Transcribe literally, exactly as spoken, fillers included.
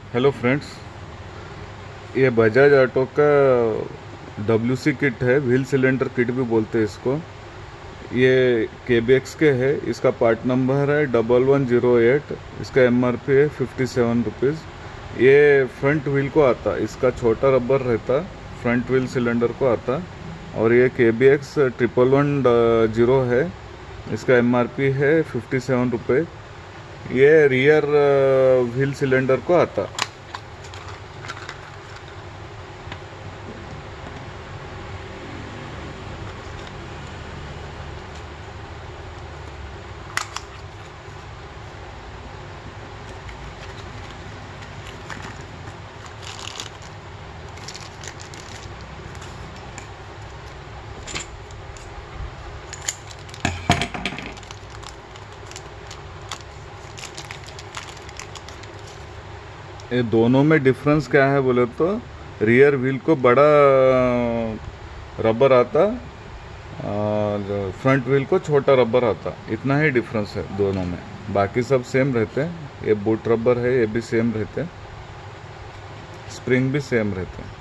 Hello friends, ये Bajaj auto का W C kit है। व्हील सिलेंडर किट भी बोलते हैं इसको। ये के बी एक्स के है। इसका पार्ट नंबर है डबल वन जीरो एट। इसका एम आर पी है फिफ्टी सेवन रुपीज़। ये फ्रंट व्हील को आता, इसका छोटा रबर रहता, फ्रंट व्हील सिलेंडर को आता। और ये K B X triple one zero है। इसका एम आर पी है फिफ्टी सेवन रुपये। ये रियर व्हील सिलेंडर को आता। ये दोनों में डिफरेंस क्या है बोले तो, रियर व्हील को बड़ा रबर आता और फ्रंट व्हील को छोटा रबर आता। इतना ही डिफरेंस है दोनों में। बाकी सब सेम रहते हैं। ये बूट रबर है, ये भी सेम रहते हैं। स्प्रिंग भी सेम रहते हैं।